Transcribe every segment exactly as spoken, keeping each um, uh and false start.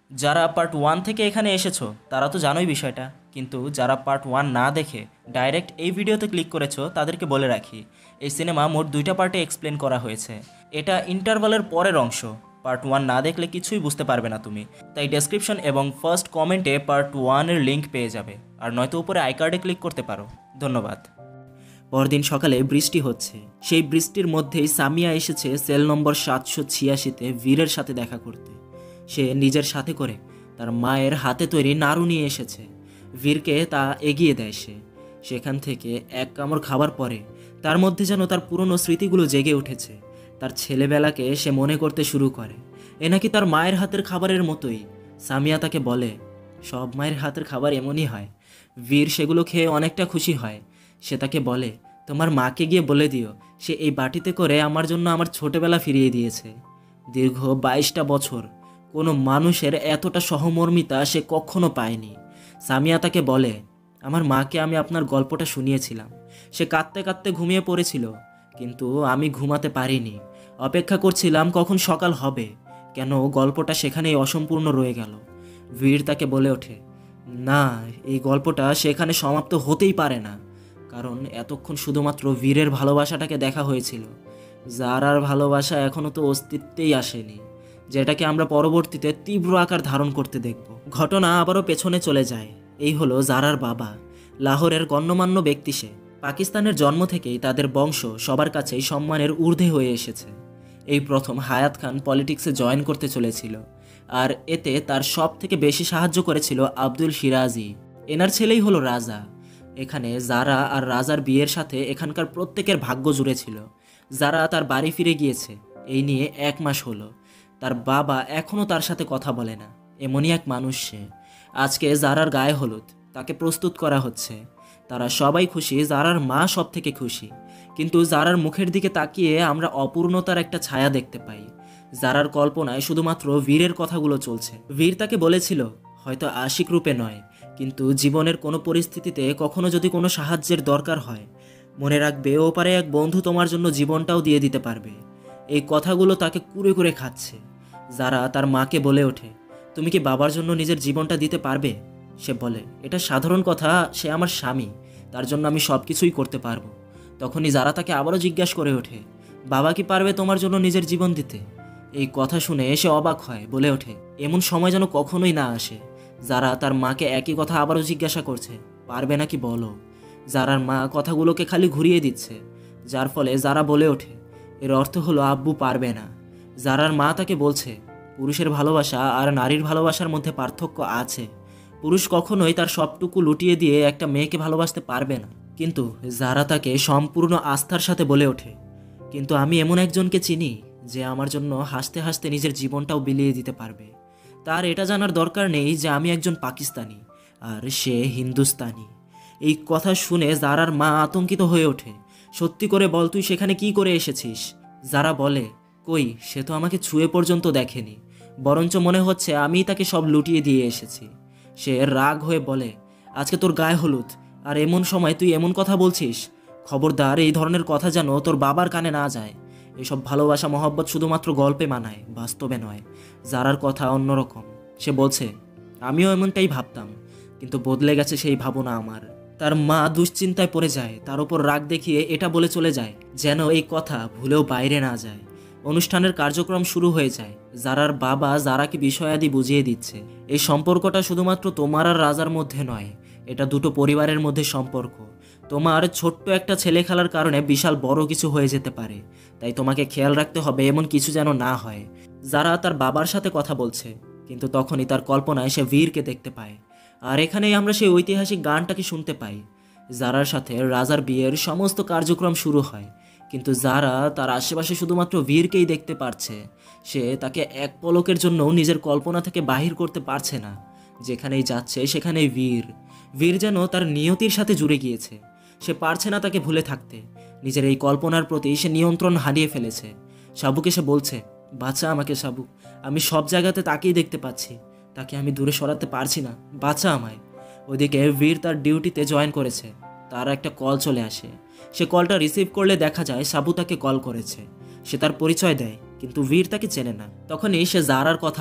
যারা part one থেকে এখানে এসেছো তারা তো জানোই বিষয়টা, কিন্তু যারা পার্ট ওয়ান না দেখে ডাইরেক্ট এই ভিডিওতে ক্লিক করেছো তাদেরকে বলে রাখি, এই সিনেমা মোট দুইটা পার্টে এক্সপ্লেন করা হয়েছে। এটা ইন্টারভালের পরের অংশ। পার্ট ওয়ান না দেখলে কিছুই বুঝতে পারবে না তুমি। তাই ডেসক্রিপশন এবং ফার্স্ট কমেন্টে পার্ট ওয়ানের লিঙ্ক পেয়ে যাবে, আর নয়তো উপরে আই কার্ডে ক্লিক করতে পারো। ধন্যবাদ। পরদিন সকালে বৃষ্টি হচ্ছে। সেই বৃষ্টির মধ্যেই সামিয়া এসেছে সেল নম্বর সাতশো ছিয়াশিতে বীরের সাথে দেখা করতে। সে নিজের সাথে করে তার মায়ের হাতে তৈরি নাড়ু নিয়ে এসেছে। বীরকে তা এগিয়ে দেয় সে। সেখান থেকে এক কামড় খাবার পরে তার মধ্যে যেন তার পুরনো স্মৃতিগুলো জেগে উঠেছে। তার ছেলেবেলাকে সে মনে করতে শুরু করে। এ নাকি তার মায়ের হাতের খাবারের মতোই। সামিয়া তাকে বলে, সব মায়ের হাতের খাবার এমনই হয়। বীর সেগুলো খেয়ে অনেকটা খুশি হয়। সে তাকে বলে, তোমার মাকে গিয়ে বলে দিও সে এই বাটিতে করে আমার জন্য আমার ছোটবেলা ফিরিয়ে দিয়েছে। দীর্ঘ বাইশটা বছর কোনো মানুষের এতটা সহমর্মিতা সে কখনো পায়নি। সামিয়া তাকে বলে, আমার মাকে আমি আপনার গল্পটা শুনিয়েছিলাম। সে কাঁদতে কাঁদতে ঘুমিয়ে পড়েছিল, কিন্তু আমি ঘুমাতে পারিনি। অপেক্ষা করছিলাম কখন সকাল হবে, কেন গল্পটা সেখানেই অসম্পূর্ণ রয়ে গেল। বীর তাকে বলে ওঠে, না, এই গল্পটা সেখানে সমাপ্ত হতেই পারে না, কারণ এতক্ষণ শুধুমাত্র বীরের ভালোবাসাটাকে দেখা হয়েছিল। জারার ভালোবাসা এখনও তো অস্তিত্বেই আসেনি, যেটাকে আমরা পরবর্তীতে তীব্র আকার ধারণ করতে দেখব। ঘটনা আবারও পেছনে চলে যায়। এই হলো জারার বাবা, লাহোরের গণ্যমান্য ব্যক্তি সে। পাকিস্তানের জন্ম থেকেই তাদের বংশ সবার কাছেই সম্মানের ঊর্ধ্বে হয়ে এসেছে। এই প্রথম হায়াত খান পলিটিক্সে জয়েন করতে চলেছিল, আর এতে তার সব থেকে বেশি সাহায্য করেছিল আব্দুল সিরাজি। এনার ছেলেই হলো রাজা। এখানে জারা আর রাজার বিয়ের সাথে এখানকার প্রত্যেকের ভাগ্য জুড়ে ছিল। জারা তার বাড়ি ফিরে গিয়েছে এই নিয়ে এক মাস হলো। তার বাবা এখনও তার সাথে কথা বলে না। এমনই এক মানুষ সে। আজকে জারার গায়ে হলুদ, তাকে প্রস্তুত করা হচ্ছে। তারা সবাই খুশি, জারার মা সব থেকে খুশি। কিন্তু জারার মুখের দিকে তাকিয়ে আমরা অপূর্ণতার একটা ছায়া দেখতে পাই। জারার কল্পনায় শুধুমাত্র বীরের কথাগুলো চলছে। বীর তাকে বলেছিল, হয়তো আশিক রূপে নয়, কিন্তু জীবনের কোনো পরিস্থিতিতে কখনো যদি কোনো সাহায্যের দরকার হয়, মনে রাখবে ও পারে এক বন্ধু তোমার জন্য জীবনটাও দিয়ে দিতে পারবে। এই কথাগুলো তাকে কুরে কুরে খাচ্ছে। যারা তার মাকে বলে ওঠে, তুমি কি বাবার জন্য নিজের জীবনটা দিতে পারবে? সে বলে, এটা সাধারণ কথা, সে আমার স্বামী, তার জন্য আমি সব কিছুই করতে পারবো। তখনই যারা তাকে আবারও জিজ্ঞাসা করে ওঠে, বাবা কি পারবে তোমার জন্য নিজের জীবন দিতে? এই কথা শুনে সে অবাক হয়, বলে ওঠে, এমন সময় যেন কখনোই না আসে। যারা তার মাকে একই কথা আবারও জিজ্ঞাসা করছে, পারবে নাকি বলো? যারার মা কথাগুলোকে খালি ঘুরিয়ে দিচ্ছে, যার ফলে যারা বলে ওঠে, এর অর্থ হলো আব্বু পারবে না। যারার মা তাকে বলছে, পুরুষের ভালোবাসা আর নারীর ভালোবাসার মধ্যে পার্থক্য আছে। পুরুষ কখনোই তার সবটুকু লুটিয়ে দিয়ে একটা মেয়েকে ভালোবাসতে পারবে না। কিন্তু যারা তাকে সম্পূর্ণ আস্থার সাথে বলে ওঠে, কিন্তু আমি এমন একজনকে চিনি যে আমার জন্য হাসতে হাসতে নিজের জীবনটাও বিলিয়ে দিতে পারবে। তার এটা জানার দরকার নেই যে আমি একজন পাকিস্তানি আর সে হিন্দুস্তানি। এই কথা শুনে জারার মা আতঙ্কিত হয়ে ওঠে। সত্যি করে বল, তুই সেখানে কি করে এসেছিস? যারা বলে, কই, সে তো আমাকে ছুঁয়ে পর্যন্ত দেখেনি, বরঞ্চ মনে হচ্ছে আমিই তাকে সব লুটিয়ে দিয়ে এসেছি। সে রাগ হয়ে বলে, আজকে তোর গায়ে হলুদ, আর এমন সময় তুই এমন কথা বলছিস? খবরদার, এই ধরনের কথা যেন তোর বাবার কানে না যায়। এসব ভালোবাসা মহব্বত শুধুমাত্র গল্পে মানায়, বাস্তবে নয়। জারার কথা অন্যরকম। সে বলছে, আমিও এমনটাই ভাবতাম, কিন্তু বদলে গেছে সেই ভাবনা আমার। তার মা দুশ্চিন্তায় পড়ে যায়, তার উপর রাগ দেখিয়ে এটা বলে চলে যায় যেন এই কথা ভুলেও বাইরে না যায়। অনুষ্ঠানের কার্যক্রম শুরু হয়ে যায়। জারার বাবা জারাকে বিষয়াদি বুঝিয়ে দিচ্ছে, এই সম্পর্কটা শুধুমাত্র তোমার আর রাজার মধ্যে নয়, এটা দুটো পরিবারের মধ্যে সম্পর্ক। তোমার ছোট্ট একটা ছেলে খেলার কারণে বিশাল বড় কিছু হয়ে যেতে পারে, তাই তোমাকে খেয়াল রাখতে হবে এমন কিছু যেন না হয়। যারা তার বাবার সাথে কথা বলছে, কিন্তু তখনই তার কল্পনায় সে বীরকে দেখতে পায়। আর এখানেই আমরা সেই ঐতিহাসিক গানটাকে শুনতে পাই। জারার সাথে রাজার বিয়ের সমস্ত কার্যক্রম শুরু হয়, কিন্তু যারা তার আশেপাশে শুধুমাত্র বীরকেই দেখতে পারছে। সে তাকে এক পলকের জন্য নিজের কল্পনা থেকে বাহির করতে পারছে না। যেখানেই যাচ্ছে সেখানেই বীর। বীর যেন তার নিয়তির সাথে জুড়ে গিয়েছে। সে পারছে না তাকে ভুলে থাকতে। নিজের এই কল্পনার প্রতি সে নিয়ন্ত্রণ হারিয়ে ফেলেছে। সাবুকে সে বলছে, বাঁচা আমাকে সাবু, আমি সব জায়গাতে তাকেই দেখতে পাচ্ছি, তাকে আমি দূরে সরাতে পারছি না, বাঁচা আমায়। ওইদিকে বীর তার ডিউটিতে জয়েন করেছে। তার একটা কল চলে আসে। সে কলটা রিসিভ করলে দেখা যায় সাবু তাকে কল করেছে। সে তার পরিচয় দেয়, কিন্তু বীর তাকে চেনে না। তখনই সে জারার কথা বলে,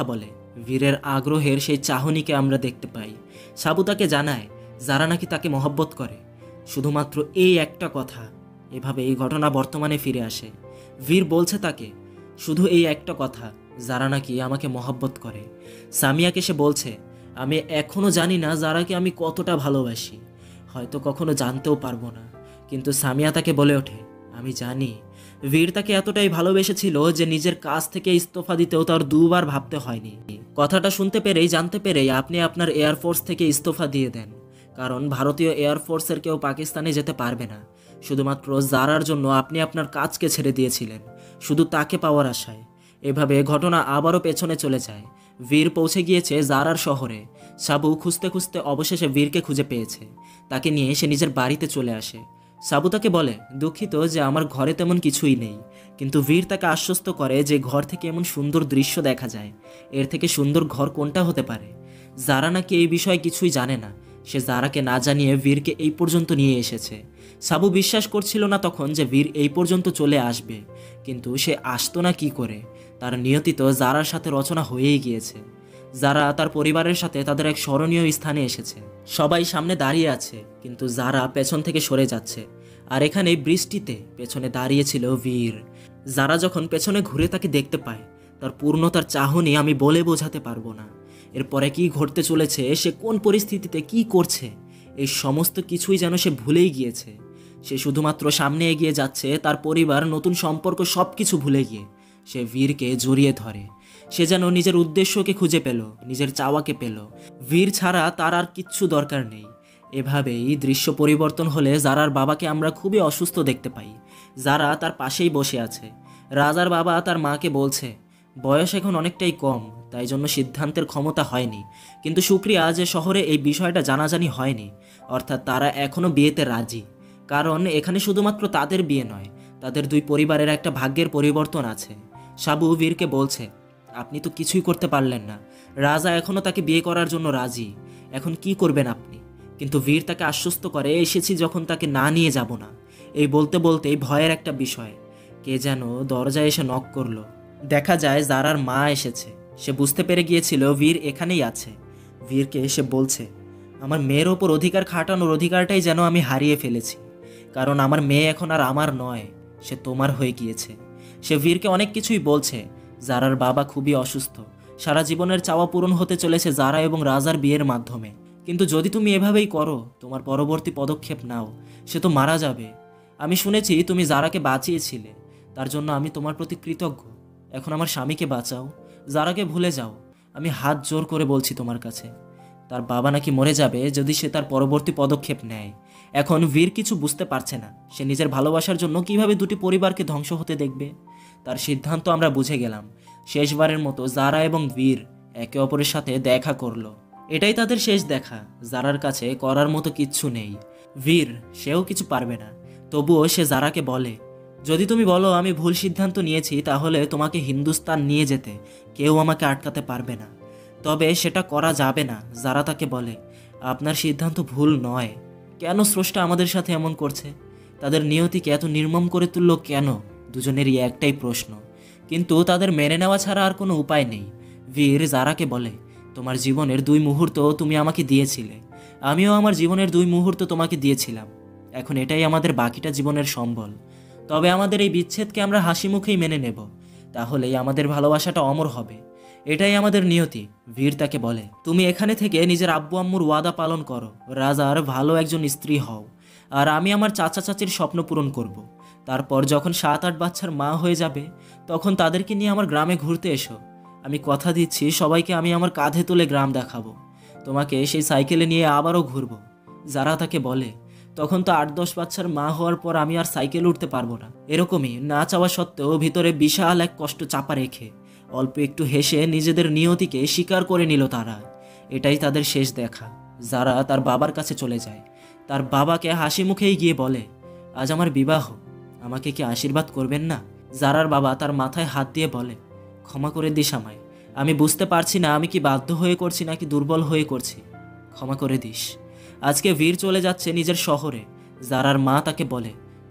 বীরের আগ্রহের সেই চাহনিকে আমরা দেখতে পাই। সাবু তাকে জানায় যারা নাকি তাকে মহব্বত করে, শুধুমাত্র এই একটা কথা। এভাবে এই ঘটনা বর্তমানে ফিরে আসে। বীর বলছে তাকে শুধু এই একটা কথা, যারা নাকি আমাকে মহব্বত করে। সামিয়াকে সে বলছে আমি এখনও জানি না যারাকে আমি কতটা ভালোবাসি, হয়তো কখনো জানতেও পারবো না। কিন্তু সামিয়া তাকে বলে ওঠে আমি জানি। বীর তাকে এতটাই ভালোবেসেছিল যে নিজের কাজ থেকে ইস্তফা দিতেও তার দুবার ভাবতে হয়নি। কথাটা শুনতে পেরেই জানতে পেরেই আপনি আপনার এয়ারফোর্স থেকে ইস্তফা দিয়ে দেন, কারণ ভারতীয় এয়ারফোর্সের কেউ পাকিস্তানে যেতে পারবে না। শুধুমাত্র জারার জন্য আপনি আপনার কাজকে ছেড়ে দিয়েছিলেন, শুধু তাকে পাওয়ার আশায়। এভাবে ঘটনা আবারও পেছনে চলে যায়। বীর পৌঁছে গিয়েছে জারার শহরে। সাবু খুঁজতে খুঁজতে অবশেষে বীরকে খুঁজে পেয়েছে। তাকে নিয়ে সে নিজের বাড়িতে চলে আসে। সাবু তাকে বলে দুঃখিত যে আমার ঘরে তেমন কিছুই নেই, কিন্তু বীর তাকে আশ্বস্ত করে যে ঘর থেকে এমন সুন্দর দৃশ্য দেখা যায়, এর থেকে সুন্দর ঘর কোনটা হতে পারে। জারা নাকি এই বিষয়ে কিছুই জানে না। সে জারাকে না জানিয়ে বীরকে এই পর্যন্ত নিয়ে এসেছে। সাবু বিশ্বাস করছিল না তখন যে বীর এই পর্যন্ত চলে আসবে, কিন্তু সে আসতো না কি করে। তার নিয়তি তো জারার সাথে রচনা হয়েই গিয়েছে। যারা তার পরিবারের সাথে তাদের এক স্মরণীয় স্থানে এসেছে। সবাই সামনে দাঁড়িয়ে আছে, কিন্তু যারা পেছন থেকে সরে যাচ্ছে। আর এখানে বৃষ্টিতে পেছনে দাঁড়িয়েছিল বীর। যারা যখন পেছনে ঘুরে তাকে দেখতে পায়, তার পূর্ণতার চাহনি আমি বলে বোঝাতে পারবো না। এরপরে কি ঘটতে চলেছে, সে কোন পরিস্থিতিতে কি করছে, এই সমস্ত কিছুই যেন সে ভুলেই গিয়েছে। সে শুধুমাত্র সামনে এগিয়ে যাচ্ছে, তার পরিবার, নতুন সম্পর্ক সব কিছু ভুলে গিয়ে সে বীরকে জড়িয়ে ধরে। সে যেন নিজের উদ্দেশ্যকে খুঁজে পেল, নিজের চাওয়াকে পেল। বীর ছাড়া তার আর কিচ্ছু দরকার নেই। এভাবেই দৃশ্য পরিবর্তন হলে জারার বাবাকে আমরা খুবই অসুস্থ দেখতে পাই। যারা তার পাশেই বসে আছে। রাজার বাবা তার মাকে বলছে বয়স এখন অনেকটাই কম, তাই জন্য সিদ্ধান্তের ক্ষমতা হয়নি, কিন্তু শুক্রিয়া যে শহরে এই বিষয়টা জানাজানি হয়নি, অর্থাৎ তারা এখনও বিয়েতে রাজি। কারণ এখানে শুধুমাত্র তাদের বিয়ে নয়, তাদের দুই পরিবারের একটা ভাগ্যের পরিবর্তন আছে। সাবু বীরকে বলছে আপনি তো কিছুই করতে পারলেন না, রাজা এখনও তাকে বিয়ে করার জন্য রাজি, এখন কি করবেন আপনি? কিন্তু বীর তাকে আশ্বস্ত করে এসেছি যখন তাকে না নিয়ে যাব না। এই বলতে বলতেই ভয়ের একটা বিষয়, কে যেন দরজায় এসে নক করলো। দেখা যায় জারার মা এসেছে। সে বুঝতে পেরে গিয়েছিল বীর এখানেই আছে। বীরকে এসে বলছে আমার মেয়ের ওপর অধিকার খাটানোর অধিকারটাই যেন আমি হারিয়ে ফেলেছি, কারণ আমার মেয়ে এখন আর আমার নয়, সে তোমার হয়ে গিয়েছে। সে বীরকে অনেক কিছুই বলছে। জারার বাবা খুবই অসুস্থ, সারা জীবনের চাওয়া পূরণ হতে চলেছে জারা এবং রাজার বিয়ের মাধ্যমে। কিন্তু যদি তুমি এভাবেই করো, তোমার পরবর্তী পদক্ষেপ নাও, সে তো মারা যাবে। আমি শুনেছি তুমি জারাকে বাঁচিয়েছিলে, তার জন্য আমি তোমার প্রতি কৃতজ্ঞ। এখন আমার স্বামীকে বাঁচাও, জারাকে ভুলে যাও, আমি হাত জোর করে বলছি তোমার কাছে। তার বাবা নাকি মরে যাবে যদি সে তার পরবর্তী পদক্ষেপ নেয়। এখন বীর কিছু বুঝতে পারছে না, সে নিজের ভালোবাসার জন্য কিভাবে দুটি পরিবারকে ধ্বংস হতে দেখবে। তার সিদ্ধান্ত আমরা বুঝে গেলাম। শেষবারের মতো জারা এবং বীর একে অপরের সাথে দেখা করলো। এটাই তাদের শেষ দেখা। জারার কাছে করার মতো কিচ্ছু নেই। বীর সেও কিছু পারবে না, তবুও সে জারাকে বলে যদি তুমি বলো আমি ভুল সিদ্ধান্ত নিয়েছি, তাহলে তোমাকে হিন্দুস্তান নিয়ে যেতে কেউ আমাকে আটকাতে পারবে না। তবে সেটা করা যাবে না। জারা তাকে বলে আপনার সিদ্ধান্ত ভুল নয়, কেন স্রষ্টা আমাদের সাথে এমন করছে? তাদের নিয়তিকে এত নির্মম করে তুলল কেন? দুজনেরই একটাই প্রশ্ন, কিন্তু তাদের মেনে নেওয়া ছাড়া আর কোনো উপায় নেই। বীর জারাকে বলে তোমার জীবনের দুই মুহূর্ত তুমি আমাকে দিয়েছিলে, আমিও আমার জীবনের দুই মুহূর্ত তোমাকে দিয়েছিলাম। এখন এটাই আমাদের বাকিটা জীবনের সম্বল। তবে আমাদের এই বিচ্ছেদকে আমরা হাসি মুখেই মেনে নেব, তাহলেই আমাদের ভালোবাসাটা অমর হবে। এটাই আমাদের নিয়তি। বীর তাকে বলে তুমি এখানে থেকে নিজের আব্বু আম্মুর ওয়াদা পালন করো, রাজার ভালো একজন স্ত্রী হও, আর আমি আমার চাচা চাচির স্বপ্ন পূরণ করব। তারপর যখন সাত আট বাচ্চার মা হয়ে যাবে, তখন তাদেরকে নিয়ে আমার গ্রামে ঘুরতে এসো। আমি কথা দিচ্ছি সবাইকে আমি আমার কাঁধে তুলে গ্রাম দেখাবো, তোমাকে সেই সাইকেলে নিয়ে আবারও ঘুরবো। যারা তাকে বলে তখন তো আট দশ বাচ্চার মা হওয়ার পর আমি আর সাইকেল উঠতে পারবো না। এরকমই না চাওয়া সত্ত্বেও ভিতরে বিশাল এক কষ্ট চাপা রেখে অল্প একটু হেসে নিজেদের নিয়তিকে স্বীকার করে নিল তারা। এটাই তাদের শেষ দেখা। যারা তার বাবার কাছে চলে যায়, তার বাবাকে হাসি মুখেই গিয়ে বলে আজ আমার বিবাহ, আমাকে কি আশীর্বাদ করবেন না? জারার বাবা তার মাথায় হাত দিয়ে বলে ক্ষমা করে দিস আমায়, আমি বুঝতে পারছি না আমি কি বাধ্য হয়ে করছি নাকি দুর্বল হয়ে করছি, ক্ষমা করে দিস। আজকে বীর চলে যাচ্ছে নিজের শহরে। জারার মা তাকে বলে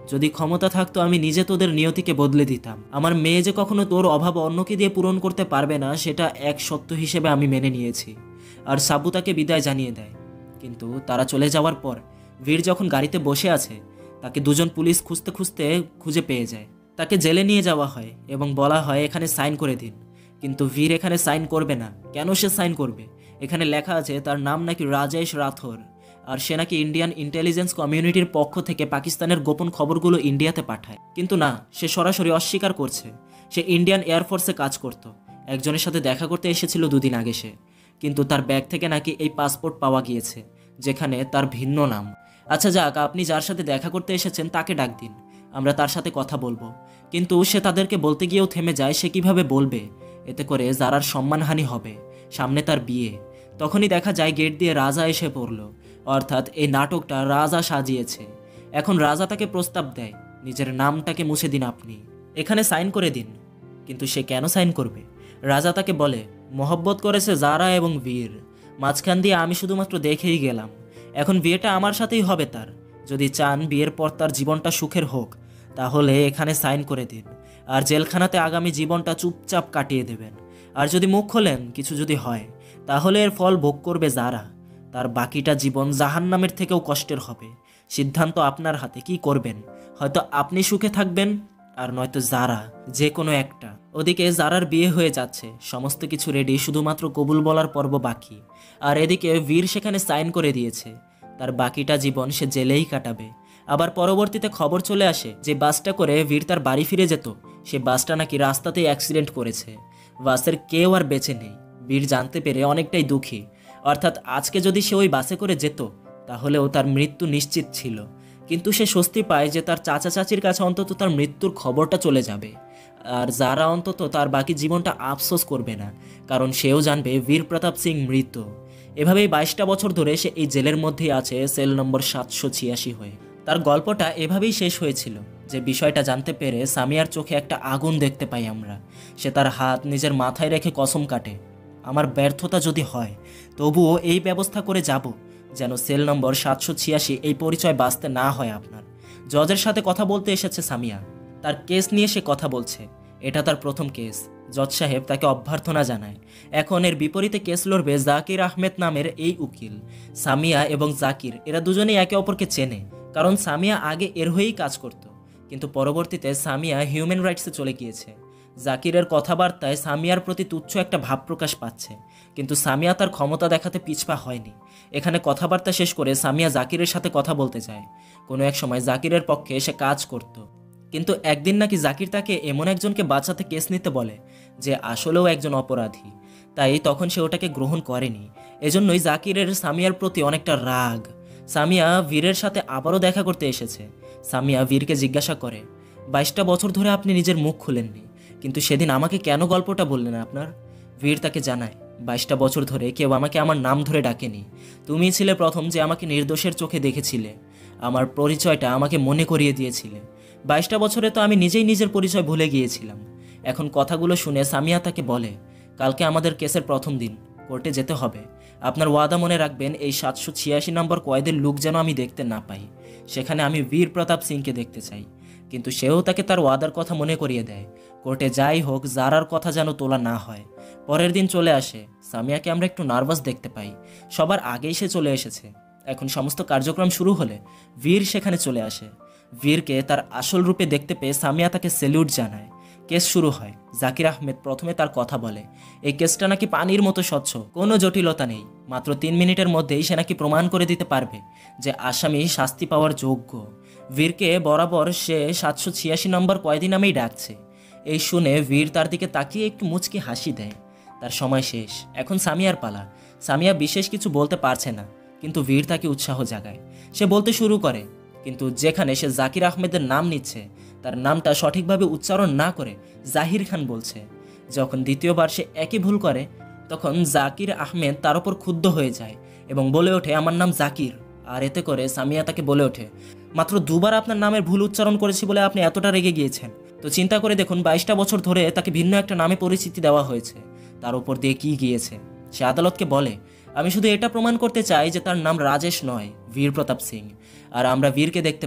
যদি ক্ষমতা থাকতো আমি নিজে তোদের নিয়তিকে বদলে দিতাম। আমার মেয়ে যে কখনো তোর অভাব অন্যকে দিয়ে পূরণ করতে পারবে না সেটা এক সত্য হিসেবে আমি মেনে নিয়েছি। আর সাবু তাকে বিদায় জানিয়ে দেয়। কিন্তু তারা চলে যাওয়ার পর বীর যখন গাড়িতে বসে আছে তাকে দুজন পুলিশ খুঁজতে খুঁজতে খুঁজে পেয়ে যায়। তাকে জেলে নিয়ে যাওয়া হয় এবং বলা হয় এখানে সাইন করে দিন। কিন্তু বীর এখানে সাইন করবে না। কেন সে সাইন করবে? এখানে লেখা আছে তার নাম নাকি রাজেশ রাথোর, আর সে নাকি ইন্ডিয়ান ইন্টেলিজেন্স কমিউনিটির পক্ষ থেকে পাকিস্তানের গোপন খবরগুলো ইন্ডিয়াতে পাঠায়। কিন্তু না, সে সরাসরি অস্বীকার করছে। সে ইন্ডিয়ান এয়ারফোর্সে কাজ করত। একজনের সাথে দেখা করতে এসেছিল দুদিন আগে সে, কিন্তু তার ব্যাগ থেকে নাকি এই পাসপোর্ট পাওয়া গিয়েছে যেখানে তার ভিন্ন নাম। আচ্ছা যাক, আপনি যার সাথে দেখা করতে এসেছেন তাকে ডাক দিন, আমরা তার সাথে কথা বলবো। কিন্তু সে তাদেরকে বলতে গিয়েও থেমে যায়। সে কিভাবে বলবে? এতে করে যারার সম্মানহানি হবে, সামনে তার বিয়ে। তখনই দেখা যায় গেট দিয়ে রাজা এসে পড়ল, অর্থাৎ এই নাটকটা রাজা সাজিয়েছে। এখন রাজা তাকে প্রস্তাব দেয়, নিজের নামটাকে মুছে দিন আপনি, এখানে সাইন করে দিন। কিন্তু সে কেন সাইন করবে? রাজা তাকে বলে মহব্বত করেছে যারা এবং বীর, মাঝখান দিয়ে আমি শুধুমাত্র দেখেই গেলাম। এখন বিয়েটা আমার সাথেই হবে তার। যদি চান বিয়ের পর তার জীবনটা সুখের হোক তাহলে এখানে সাইন করে দিন, আর জেলখানাতে আগামী জীবনটা চুপচাপ কাটিয়ে দেবেন। আর যদি মুখ খোলেন, কিছু যদি হয়, তাহলে এর ফল ভোগ করবে যারা। তার বাকিটা জীবন জাহান্নামের থেকেও কষ্টের হবে। সিদ্ধান্ত আপনার হাতে, কি করবেন? হয়তো আপনি সুখে থাকবেন, আর নয়তো যারা, যে কোনো একটা। ওদিকে জারার বিয়ে হয়ে যাচ্ছে, সমস্ত কিছু রেডি, শুধুমাত্র কবুল বলার পর্ব বাকি। আর এদিকে বীর সেখানে সাইন করে দিয়েছে। তার বাকিটা জীবন সে জেলেই কাটাবে। আবার পরবর্তীতে খবর চলে আসে যে বাসটা করে বীর তার বাড়ি ফিরে যেত, সে বাসটা নাকি রাস্তাতেই অ্যাক্সিডেন্ট করেছে। বাসের কেউ আর বেঁচে নেই। বীর জানতে পেরে অনেকটাই দুঃখী। অর্থাৎ আজকে যদি সে ওই বাসে করে যেত তাহলেও তার মৃত্যু নিশ্চিত ছিল। কিন্তু সে স্বস্তি পায় যে তার চাচা চাচির কাছে অন্তত তার মৃত্যুর খবরটা চলে যাবে। আর যারা অন্তত তার বাকি জীবনটা আফসোস করবে না, কারণ সেও জানবে বীর প্রতাপ সিং মৃত। এভাবেই বাইশটা বছর ধরে সে এই জেলের মধ্যেই আছে, সেল নম্বর সাতশো ছিয়াশি হয়ে। তার গল্পটা এভাবেই শেষ হয়েছিল যে বিষয়টা জানতে পেরে সামিয়ার চোখে একটা আগুন দেখতে পাই আমরা। সে তার হাত নিজের মাথায় রেখে কসম কাটে, আমার ব্যর্থতা যদি হয় তবুও এই ব্যবস্থা করে যাব যেন সেল নম্বর সাতশো ছিয়াশি এই পরিচয় বাঁচতে না হয় আপনার। জজের সাথে কথা বলতে এসেছে সামিয়া। তার কেস নিয়ে সে কথা বলছে। এটা তার প্রথম কেস। জজ সাহেব তাকে অভ্যর্থনা জানায়। এখন এর বিপরীতে কেস লড়বে জাকির আহমেদ নামের এই উকিল। সামিয়া এবং জাকির এরা দুজনেই একে অপরকে চেনে, কারণ সামিয়া আগে এর হয়েই কাজ করত। কিন্তু পরবর্তীতে সামিয়া হিউম্যান রাইটসে চলে গিয়েছে। জাকিরের কথাবার্তায় সামিয়ার প্রতি তুচ্ছ একটা ভাব প্রকাশ পাচ্ছে, কিন্তু সামিয়া তার ক্ষমতা দেখাতে পিছপা হয়নি। এখানে কথাবার্তা শেষ করে সামিয়া জাকিরের সাথে কথা বলতে যায়। কোনো এক সময় জাকিরের পক্ষে সে কাজ করত, কিন্তু একদিন নাকি জাকির তাকে এমন একজনকে বাঁচাতে কেস নিতে বলে যে আসলেও একজন অপরাধী। তাই তখন সে ওটাকে গ্রহণ করেনি। এজন্যই জাকিরের সামিয়ার প্রতি অনেকটা রাগ। সামিয়া বীরের সাথে আবারও দেখা করতে এসেছে। সামিয়া বীরকে জিজ্ঞাসা করে, বাইশটা বছর ধরে আপনি নিজের মুখ খুলেননি, কিন্তু সেদিন আমাকে কেন গল্পটা বললেন আপনার? বীর তাকে জানায়, বাইশটা বছর ধরে কেউ আমাকে আমার নাম ধরে ডাকেনি। তুমিই ছিলে প্রথম যে আমাকে নির্দোষের চোখে দেখেছিলে, আমার পরিচয়টা আমাকে মনে করিয়ে দিয়েছিলে। বাইশটা বছরে তো আমি নিজেই নিজের পরিচয় ভুলে গিয়েছিলাম। এখন কথাগুলো শুনে সামিয়া তাকে বলে, কালকে আমাদের কেসের প্রথম দিন, কোর্টে যেতে হবে। আপনার ওয়াদা মনে রাখবেন, এই সাতশো ছিয়াশি নম্বর কয়েদের লুক যেন আমি দেখতে না পাই। সেখানে আমি বীর প্রতাপ সিংকে দেখতে চাই। কিন্তু সেও তাকে তার ওয়াদার কথা মনে করিয়ে দেয়। কোর্টে যাই হোক, জারার কথা যেন তোলা না হয়। পরের দিন চলে আসে। সামিয়াকে আমরা একটু নার্ভাস দেখতে পাই। সবার আগেই সে চলে এসেছে। এখন সমস্ত কার্যক্রম শুরু হলে বীর সেখানে চলে আসে। বীরকে তার আসল রূপে দেখতে পেয়ে সামিয়া তাকে স্যালিউট জানায়। কেস শুরু হয়। জাকির আহমেদ প্রথমে তার কথা বলে। এই কেসটা নাকি পানির মতো স্বচ্ছ, কোনো জটিলতা নেই। মাত্র তিন মিনিটের মধ্যেই সে নাকি প্রমাণ করে দিতে পারবে যে আসামি শাস্তি পাওয়ার যোগ্য। বীরকে বরাবর সে সাতশো ছিয়াশি নম্বর কয়েদি নামেই ডাকছে। এই শুনে বীর তার দিকে তাকিয়ে একটু মুচকি হাসি দেয়। তার সময় শেষ, এখন সামিয়ার পালা। সামিয়া বিশেষ কিছু বলতে পারছে না, কিন্তু বীর তাকে উৎসাহ জাগায়। সে বলতে শুরু করে, কিন্তু যেখানে সে জাকির আহমেদের নাম নিচ্ছে তার নামটা সঠিকভাবে উচ্চারণ না করে জাহির খান বলছে। যখন দ্বিতীয়বার সে একই ভুল করে তখন জাকির আহমেদ তার উপর ক্ষুব্ধ হয়ে যায় এবং বলে ওঠে, আমার নাম জাকির। আর এতে করে সামিয়া তাকে বলে ওঠে, মাত্র দুবার আপনার নামের ভুল উচ্চারণ করেছি বলে আপনি এতটা রেগে গিয়েছেন? তো চিন্তা করে দেখুন, বাইশটা বছর ধরে তাকে ভিন্ন একটা নামে পরিচিতি দেওয়া হয়েছে, তার উপর দিয়ে কি গিয়েছে। সে আদালতকে বলে, আমি শুধু এটা প্রমাণ করতে চাই যে তার নাম রাজেশ নয়, বীর প্রতাপ সিং। আর আমরা বীরকে দেখতে পাই।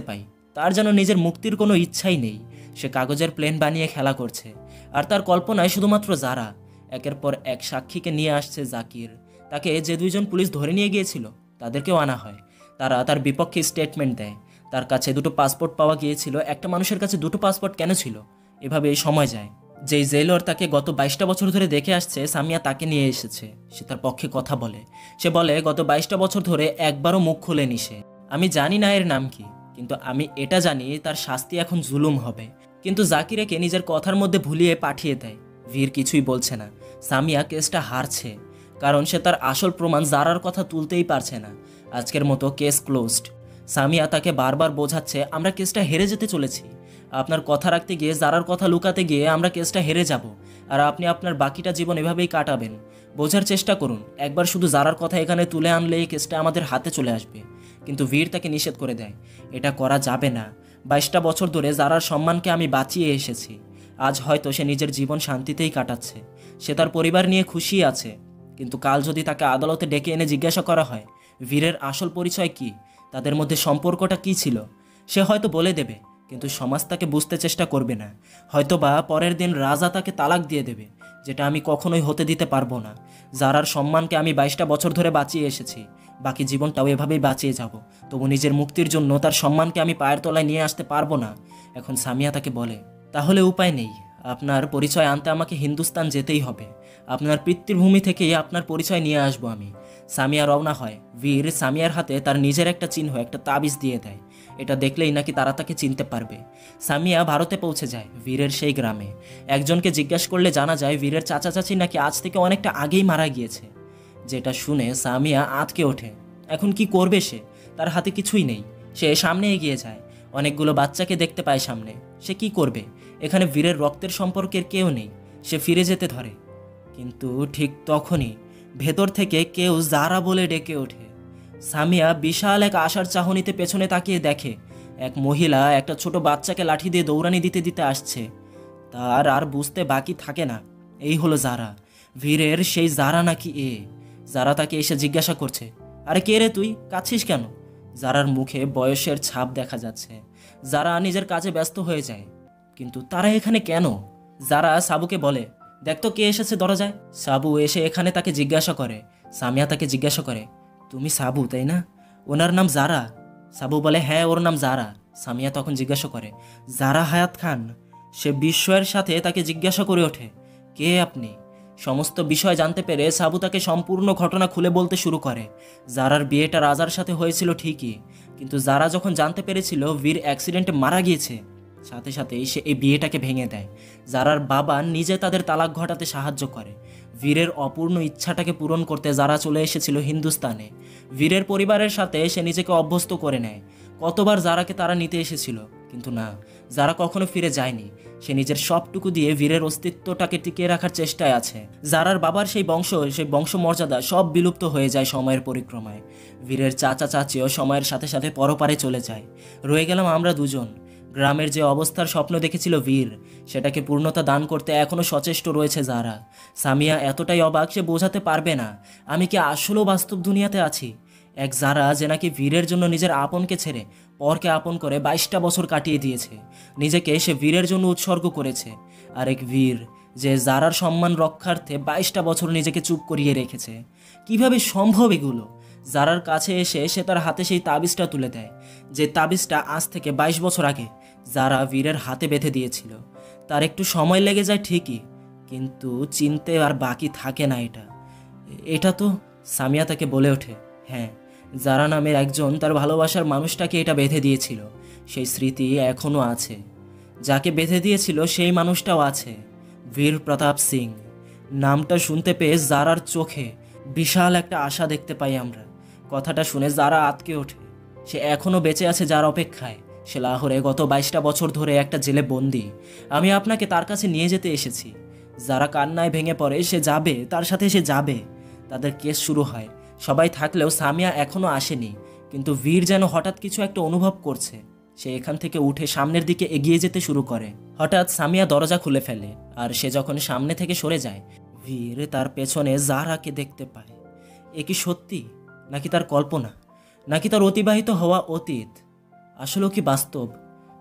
তার যেন নিজের মুক্তির কোনো ইচ্ছাই নেই। সে কাগজের প্লেন বানিয়ে খেলা করছে, আর তার কল্পনায় শুধুমাত্র যারা। একের পর এক সাক্ষীকে নিয়ে আসছে জাকির। তাকে যে দুইজন পুলিশ ধরে নিয়ে গিয়েছিল তাদেরকেও আনা হয়। তারা তার বিপক্ষে স্টেটমেন্ট দেয়। তার কাছে দুটো পাসপোর্ট পাওয়া গিয়েছিল। একটা মানুষের কাছে দুটো পাসপোর্ট কেন ছিল? এভাবে এই সময় যায়। যেই জেলর তাকে গত বাইশটা বছর ধরে দেখে আসছে, সামিয়া তাকে নিয়ে এসেছে। সে তার পক্ষে কথা বলে। সে বলে গত বাইশটা বছর ধরে একবারও মুখ খোলেনি সে। আমি জানি না এর নাম কি, কিন্তু আমি এটা জানি তার শাস্তি এখন জুলুম হবে। কিন্তু জাকিরেকে নিজের কথার মধ্যে ভুলিয়ে পাঠিয়ে দেয়। বীর কিছুই বলছে না। সামিয়া কেসটা হারছে, কারণ সে তার আসল প্রমাণ জারার কথা তুলতেই পারছে না। আজকের মতো কেস ক্লোজড। সামিয়া তাকে বারবার বোঝাচ্ছে, আমরা কেসটা হেরে যেতে চলেছি। আপনার কথা রাখতে গিয়ে, জারার কথা লুকাতে গিয়ে আমরা কেসটা হেরে যাব, আর আপনি আপনার বাকিটা জীবন এভাবেই কাটাবেন। বোঝার চেষ্টা করুন, একবার শুধু জারার কথা এখানে তুলে আনলে এই কেসটা আমাদের হাতে চলে আসবে। কিন্তু বীর তাকে নিষেধ করে দেয়, এটা করা যাবে না। বাইশটা বছর ধরে জারার সম্মানকে আমি বাঁচিয়ে এসেছি। আজ হয়তো সে নিজের জীবন শান্তিতেই কাটাচ্ছে, সে তার পরিবার নিয়ে খুশি আছে। কিন্তু কাল যদি তাকে আদালতে ডেকে এনে জিজ্ঞাসা করা হয় বীরের আসল পরিচয় কি, তাদের মধ্যে সম্পর্কটা কি ছিল, সে হয়তো বলে দেবে, কিন্তু সমাজ তাকে বুঝতে চেষ্টা করবে না। হয়তোবা পরের দিন রাজা তাকে তালাক দিয়ে দেবে, যেটা আমি কখনোই হতে দিতে পারবো না। জারার সম্মানকে আমি বাইশটা বছর ধরে বাঁচিয়ে এসেছি, বাকি জীবনটাও এভাবেই বাঁচিয়ে যাব। তবু নিজের মুক্তির জন্য তার সম্মানকে আমি পায়ের তলায় নিয়ে আসতে পারবো না। এখন সামিয়া তাকে বলে, তাহলে উপায় নেই, আপনার পরিচয় আনতে আমাকে হিন্দুস্তান যেতেই হবে। আপনার পিতৃভূমি থেকেই আপনার পরিচয় নিয়ে আসবো আমি। সামিয়া রওনা হয়। বীর সামিয়ার হাতে তার নিজের একটা চিহ্ন, একটা তাবিজ দিয়ে দেয়। এটা দেখলেই নাকি তারা তাকে চিনতে পারবে। সামিয়া ভারতে পৌঁছে যায়, বীরের সেই গ্রামে। একজনকে জিজ্ঞাসা করলে জানা যায় বীরের চাচা চাচি নাকি আজ থেকে অনেকটা আগেই মারা গিয়েছে। যেটা শুনে সামিয়া আঁতকে ওঠে। এখন কি করবে সে? তার হাতে কিছুই নেই। সে সামনে এগিয়ে যায়, অনেকগুলো বাচ্চাকে দেখতে পায় সামনে। সে কি করবে? এখানে বীরের রক্তের সম্পর্কের কেউ নেই। সে ফিরে যেতে ধরে, কিন্তু ঠিক তখনই ভেতর থেকে কেউ জারা বলে ডেকে ওঠে। সামিয়া বিশাল এক আশার চাহনিতে পেছনে তাকিয়ে দেখে এক মহিলা একটা ছোট বাচ্চাকে লাঠি দিয়ে দৌড়ানি দিতে দিতে আসছে। তার আর বুঝতে বাকি থাকে না, এই হলো জারা। বীরের সেই জারা নাকি এ? জারা তাকে এসে জিজ্ঞাসা করছে, আরে কে রে তুই, কাঁদছিস কেন? জারার মুখে বয়সের ছাপ দেখা যাচ্ছে। জারা নিজের কাজে ব্যস্ত হয়ে যায়। কিন্তু তারা এখানে কেন? জারা সাবুকে বলে, দেখ তো কে এসেছে দরজায়। সাবু এসে এখানে তাকে জিজ্ঞাসা করে। সামিয়া তাকে জিজ্ঞাসা করে, তুমি সাবু তাই না? ওনার নাম জারা? সাবু বলে, হ্যাঁ ওর নাম জারা। সামিয়া তখন জিজ্ঞাসা করে, জারা হায়াত খান? সে বিস্ময়ের সাথে তাকে জিজ্ঞাসা করে ওঠে, কে আপনি? সমস্ত বিষয় জানতে পেরে সাবু তাকে সম্পূর্ণ ঘটনা খুলে বলতে শুরু করে। জারার বিয়েটা রাজার সাথে হয়েছিল ঠিকই, কিন্তু জারা যখন জানতে পেরেছিল বীর অ্যাক্সিডেন্টে মারা গিয়েছে, সাথে সাথেই সে এই বিয়েটাকে ভেঙে দেয়। জারার বাবা নিজে তাদের তালাক ঘটাতে সাহায্য করে। বীরের অপূর্ণ ইচ্ছাটাকে পূরণ করতে জারা চলে এসেছিল হিন্দুস্তানে। বীরের পরিবারের সাথে সে নিজেকে অভ্যস্ত করে নেয়। কতবার জারাকে তারা নিতে এসেছিল, কিন্তু না, জারা কখনো ফিরে যায়নি। সে নিজের সবটুকু দিয়ে বীরের অস্তিত্বটাকে টিকিয়ে রাখার চেষ্টায় আছে। জারার বাবার সেই বংশ, সেই বংশমর্যাদা সব বিলুপ্ত হয়ে যায় সময়ের পরিক্রমায়। বীরের চাচা চাচিও সময়ের সাথে সাথে পরপারে চলে যায়। রয়ে গেলাম আমরা দুজন। গ্রামের যে অবস্থার স্বপ্ন দেখেছিল বীর, সেটাকে পূর্ণতা দান করতে এখনও সচেষ্ট রয়েছে জারা। সামিয়া এতটাই অবাক, সে বোঝাতে পারবে না আমি কি আসলেও বাস্তব দুনিয়াতে আছি। এক জারা যে নাকি বীরের জন্য নিজের আপনকে ছেড়ে পরকে আপন করে বাইশটা বছর কাটিয়ে দিয়েছে, নিজেকে সে বীরের জন্য উৎসর্গ করেছে। আর এক বীর যে জারার সম্মান রক্ষার্থে বাইশটা বছর নিজেকে চুপ করিয়ে রেখেছে। কিভাবে সম্ভব এগুলো? জারার কাছে এসে সে তার হাতে সেই তাবিজটা তুলে দেয়, যে তাবিজটা আজ থেকে বাইশ বছর আগে জারা বীরের হাতে বেঁধে দিয়েছিল। তার একটু সময় লেগে যায় ঠিকই, কিন্তু চিনতে আর বাকি থাকে না। এটা এটা তো সামিয়া তাকে বলে ওঠে, হ্যাঁ, জারা নামের একজন তার ভালোবাসার মানুষটাকে এটা বেঁধে দিয়েছিল। সেই স্মৃতি এখনও আছে। যাকে বেঁধে দিয়েছিল সেই মানুষটাও আছে, বীর প্রতাপ সিং। নামটা শুনতে পেয়ে জারার চোখে বিশাল একটা আশা দেখতে পাই আমরা। কথাটা শুনে জারা আতকে ওঠে। সে এখনও বেঁচে আছে যার অপেক্ষায়। সে লাহোরে গত বাইশটা বছর ধরে একটা জেলে বন্দি। আমি আপনাকে তার কাছে নিয়ে যেতে এসেছি। যারা কান্নায় ভেঙে পড়ে, সে যাবে, তার সাথে সে যাবে। তাদের কেস শুরু হয়। সবাই থাকলেও সামিয়া এখনও আসেনি, কিন্তু বীর যেন হঠাৎ কিছু একটা অনুভব করছে। সে এখান থেকে উঠে সামনের দিকে এগিয়ে যেতে শুরু করে। হঠাৎ সামিয়া দরজা খুলে ফেলে, আর সে যখন সামনে থেকে সরে যায়, বীর তার পেছনে জারাকে দেখতে পায়। এ কি সত্যি, নাকি তার কল্পনা, নাকি তার অতিবাহিত হওয়া অতীত? আসলেও কি বাস্তব?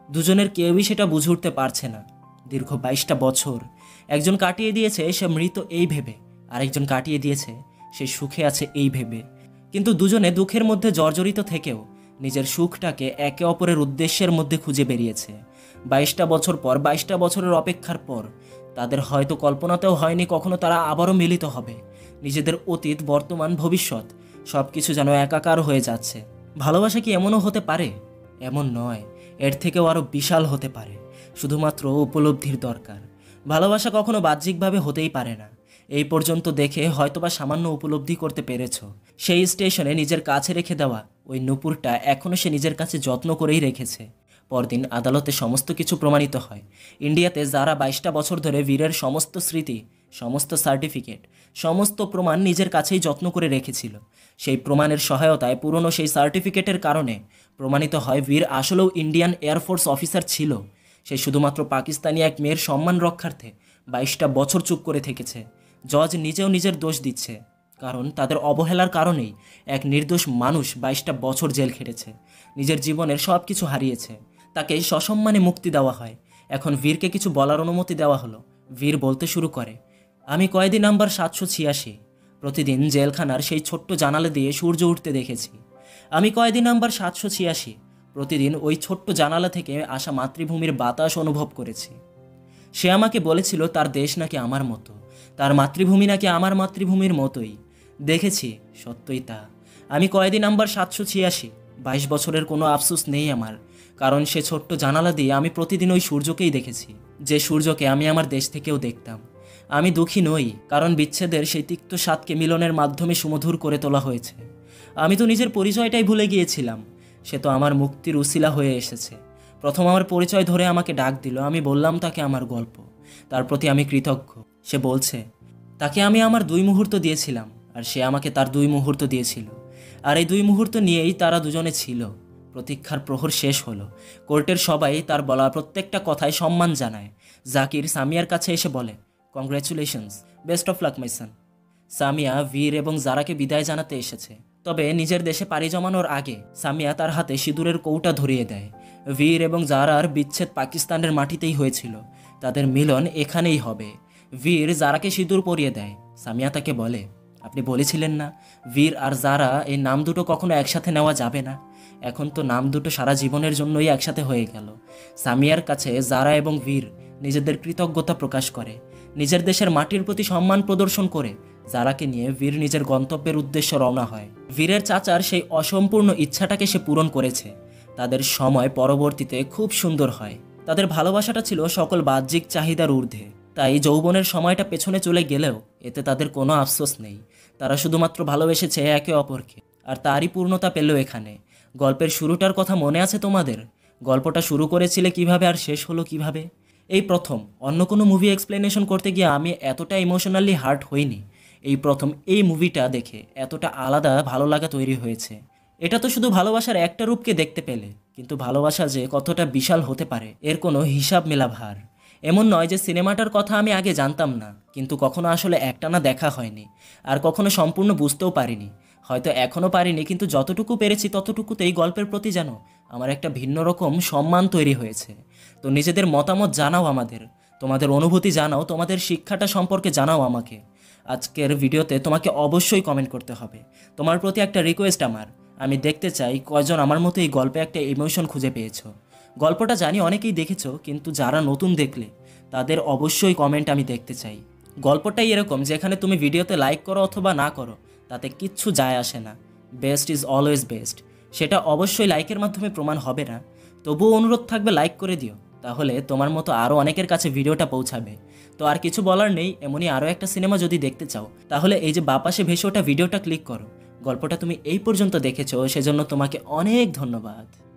দুজনের কেউই সেটা বুঝে উঠতে পারছে না। দীর্ঘ বাইশটা বছর একজন কাটিয়ে দিয়েছে সে মৃত এই ভেবে, আরেকজন কাটিয়ে দিয়েছে সে সুখে আছে এই ভেবে। কিন্তু দুজনে দুঃখের মধ্যে জর্জরিত থেকেও নিজের সুখটাকে একে অপরের উদ্দেশ্যের মধ্যে খুঁজে বেরিয়েছে। বাইশটা বছর পর, বাইশটা বছরের অপেক্ষার পর তাদের হয়তো কল্পনাতেও হয়নি কখনো তারা আবারও মিলিত হবে। নিজেদের অতীত, বর্তমান, ভবিষ্যৎ সব কিছু যেন একাকার হয়ে যাচ্ছে। ভালোবাসা কি এমনও হতে পারে? এমন নয়, এর থেকেও আরও বিশাল হতে পারে। শুধুমাত্র উপলব্ধির দরকার। ভালোবাসা কখনো বাহ্যিকভাবে হতেই পারে না। এই পর্যন্ত দেখে হয়তোবা সামান্য উপলব্ধি করতে পেরেছ। সেই স্টেশনে নিজের কাছে রেখে দেওয়া ওই নূপুরটা এখনও সে নিজের কাছে যত্ন করেই রেখেছে। পরদিন আদালতে সমস্ত কিছু প্রমাণিত হয়। ইন্ডিয়াতে যারা বাইশটা বছর ধরে বীরের সমস্ত স্মৃতি, সমস্ত সার্টিফিকেট, সমস্ত প্রমাণ নিজের কাছেই যত্ন করে রেখেছিল, সেই প্রমাণের সহায়তায় পুরনো সেই সার্টিফিকেটের কারণে প্রমাণিত হয় বীর আসলেও ইন্ডিয়ান এয়ারফোর্স অফিসার ছিল। সে শুধুমাত্র পাকিস্তানি এক মেয়ের সম্মান রক্ষার্থে বাইশটা বছর চুপ করে থেকেছে। জজ নিজেও নিজের দোষ দিচ্ছে, কারণ তাদের অবহেলার কারণেই এক নির্দোষ মানুষ বাইশটা বছর জেল খেটেছে, নিজের জীবনের সব কিছু হারিয়েছে। তাকে সসম্মানে মুক্তি দেওয়া হয়। এখন বীরকে কিছু বলার অনুমতি দেওয়া হলো। বীর বলতে শুরু করে, আমি কয়েদি নাম্বার সাতশো ছিয়াশি প্রতিদিন জেলখানার সেই ছোট্ট জানালা দিয়ে সূর্য উঠতে দেখেছি। আমি কয়েদি নাম্বার সাতশো ছিয়াশি প্রতিদিন ওই ছোট্ট জানালা থেকে আসা মাতৃভূমির বাতাস অনুভব করেছি। সে আমাকে বলেছিল তার দেশ নাকি আমার মতো, তার মাতৃভূমি নাকি আমার মাতৃভূমির মতোই। দেখেছি, সত্যই তা। আমি কয়েদি নাম্বার সাতশো ছিয়াশি বাইশ বছরের কোনো আফসোস নেই আমার, কারণ সে ছোট্ট জানালা দিয়ে আমি প্রতিদিন ওই সূর্যকেই দেখেছি, যে সূর্যকে আমি আমার দেশ থেকেও দেখতাম। আমি দুঃখী নই, কারণ বিচ্ছেদের সেই তিক্ত স্বাদকে মিলনের মাধ্যমে সুমধুর করে তোলা হয়েছে। আমি তো নিজের পরিচয়টাই ভুলে গিয়েছিলাম। সে তো আমার মুক্তির উসিলা হয়ে এসেছে। প্রথম আমার পরিচয় ধরে আমাকে ডাক দিল, আমি বললাম তাকে আমার গল্প, তার প্রতি আমি কৃতজ্ঞ। সে বলছে, তাকে আমি আমার দুই মুহূর্ত দিয়েছিলাম, আর সে আমাকে তার দুই মুহূর্ত দিয়েছিল, আর এই দুই মুহূর্ত নিয়েই তারা দুজনে ছিল। প্রতীক্ষার প্রহর শেষ হলো। কোর্টের সবাই তার বলা প্রত্যেকটা কথায় সম্মান জানায়। জাকির সামিয়ার কাছে এসে বলে, congratulations, best of luck my son. Samia Veer এবং জারাকে বিদায় জানাতে এসেছে। তবে নিজের দেশে পাড়ি জমানোর আগে সামিয়া তার হাতে সিঁদুরের কৌটা ধরিয়ে দেয়। বীর এবং জারার বিচ্ছেদ পাকিস্তানের মাটিতেই হয়েছিল, তাদের মিলন এখানেই হবে। বীর জারাকে সিঁদুর পরিয়ে দেয়। সামিয়া তাকে বলে, আপনি বলেছিলেন না বীর আর জারা এই নাম দুটো কখনো একসাথে নেওয়া যাবে না? এখন তো নাম দুটো সারা জীবনের জন্যই একসাথে হয়ে গেল। সামিয়ার কাছে জারা এবং বীর নিজেদের কৃতজ্ঞতা প্রকাশ করে। নিজের দেশের মাটির প্রতি সম্মান প্রদর্শন করে জারাকে নিয়ে বীর নিজের গন্তব্যের উদ্দেশ্যে রওনা হয়। বীরের চাচার সেই অসম্পূর্ণ ইচ্ছাটাকে সে পূরণ করেছে। তাদের সময় পরবর্তীতে খুব সুন্দর হয়। তাদের ভালোবাসাটা ছিল সকল বাহ্যিক চাহিদার ঊর্ধ্বে। তাই যৌবনের সময়টা পেছনে চলে গেলেও এতে তাদের কোনো আফসোস নেই। তারা শুধুমাত্র ভালোবেসেছে একে অপরকে, আর তারই পূর্ণতা পেল এখানে। গল্পের শুরুটার কথা মনে আছে তোমাদের? গল্পটা শুরু করেছিলে কিভাবে আর শেষ হলো কিভাবে? এই প্রথম অন্য কোনো মুভি এক্সপ্লেনেশন করতে গিয়ে আমি এতটা ইমোশনালি হার্ট হইনি। এই প্রথম এই মুভিটা দেখে এতটা আলাদা ভালো লাগা তৈরি হয়েছে। এটা তো শুধু ভালোবাসার একটা রূপকে দেখতে পেলে, কিন্তু ভালোবাসা যে কতটা বিশাল হতে পারে এর কোনো হিসাব মেলা ভার। এমন নয় যে সিনেমাটার কথা আমি আগে জানতাম না, কিন্তু কখনো আসলে একটানা দেখা হয়নি, আর কখনো সম্পূর্ণ বুঝতেও পারিনি। হয়তো এখনও পারিনি, কিন্তু যতটুকু পেরেছি ততটুকুতেই গল্পের প্রতি যেন আমার একটা ভিন্ন রকম সম্মান তৈরি হয়েছে। তো নিজেদের মতামত জানাও আমাদের, তোমাদের অনুভূতি জানাও, তোমাদের শিক্ষাটা সম্পর্কে জানাও আমাকে। আজকের ভিডিওতে তোমাকে অবশ্যই কমেন্ট করতে হবে। তোমার প্রতি একটা রিকোয়েস্ট আমার, আমি দেখতে চাই কয়জন আমার মতো এই গল্পে একটা ইমোশন খুঁজে পেয়েছো। গল্পটা জানি অনেকেই দেখেছো, কিন্তু যারা নতুন দেখলে তাদের অবশ্যই কমেন্ট আমি দেখতে চাই। গল্পটাই এরকম যেখানে তুমি ভিডিওতে লাইক করো অথবা না করো তাতে কিচ্ছু যায় আসে না। Best is always best. সেটা অবশ্যই লাইকের মাধ্যমে প্রমাণ হবে না, তবুও অনুরোধ থাকবে লাইক করে দিও, তাহলে তোমার মতো আরও অনেকের কাছে ভিডিওটা পৌঁছাবে। তো আর কিছু বলার নেই, এমনই আরও একটা সিনেমা যদি দেখতে চাও তাহলে এই যে বাপাশে ভেসে ওঠা ভিডিওটা ক্লিক করো। গল্পটা তুমি এই পর্যন্ত দেখেছো, সেজন্য তোমাকে অনেক ধন্যবাদ।